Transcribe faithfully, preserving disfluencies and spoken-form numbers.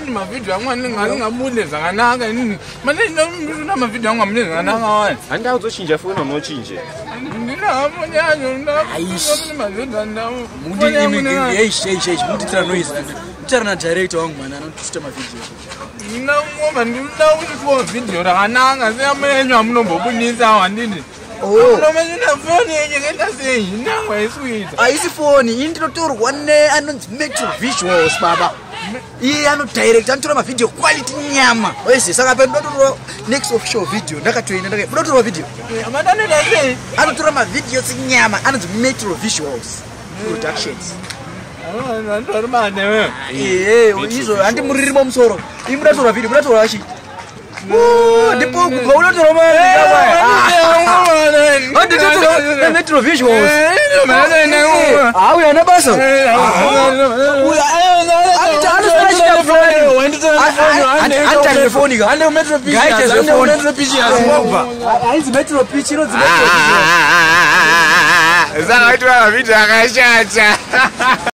mani mavideo amweni ngalingamule zakanaka nini manje na mavideo angamule zakanaka wena anda uzochinja foni unochinje ndinamo nyanyo ndakufuna mavideo ndawo mudi imi hey hey hey mudi tira noise tira na director wangu mana anotushita mavideo nina ngoma ndina ulipo video rakanaka siyamenywa munombobunisa wandini oh no manje na phone yenye ngenda sei ndangwa iswita ayisi phone indinotorwa ne anonzi metro visuals baba iye ano direct anotora ma video quality nyama wese saka pe ndotorwa next official video ndakatoina ndake ndotorwa video amadane ndake anotora ma videos nyama anonzi metro visuals productions ah ndori mane we eh izo handi muririmo musoro imudatorwa video mudatorwa achi oh ndipo kugaulatorwa mane handi ndotorwa metro visuals ah uya na basa uya anta telefoni ga ande metro pitch ande metro pitch asibaba aizi metro pitch ino zimetro pitch zaka watu wa video akashacha